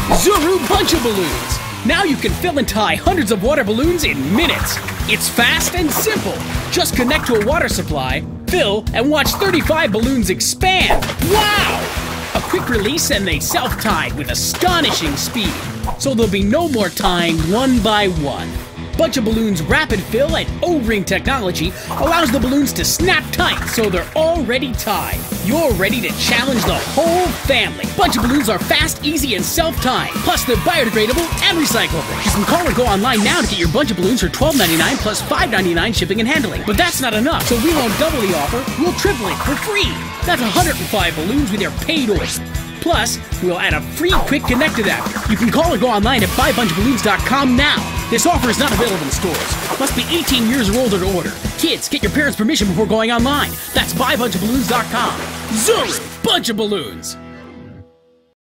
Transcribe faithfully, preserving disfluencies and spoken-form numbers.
Zuru Bunch of Balloons! Now you can fill and tie hundreds of water balloons in minutes. It's fast and simple. Just connect to a water supply, fill, and watch thirty-five balloons expand. Wow! A quick release and they self-tie with astonishing speed. So there'll be no more tying one by one. Bunch of Balloons rapid fill and O-ring technology allows the balloons to snap tight so they're already tied. You're ready to challenge the whole family. Bunch of Balloons are fast, easy, and self-tying. Plus, they're biodegradable and recyclable. You can call or go online now to get your Bunch of Balloons for twelve ninety-nine plus five ninety-nine shipping and handling. But that's not enough, so we won't double the offer, we'll triple it for free. That's one hundred five balloons with your paid order. Plus, we'll add a free quick connect adapter. You can call or go online at buy bunch of balloons dot com now. This offer is not available in stores. Must be eighteen years or older to order. Kids, get your parents' permission before going online. That's buy bunch of balloons dot com. Zuru Bunch of Balloons!